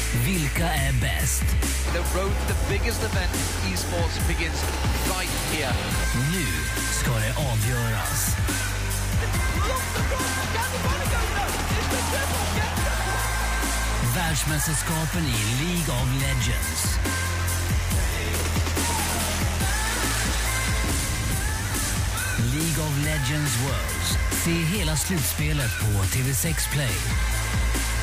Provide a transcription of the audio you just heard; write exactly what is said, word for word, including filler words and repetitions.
Vilka är bäst? The road to the biggest event in e-sports begins right here. Nu ska det avgöras. Världsmästerskapen i League of Legends. League of Legends Worlds. Se hela slutspelet på T V sex Play.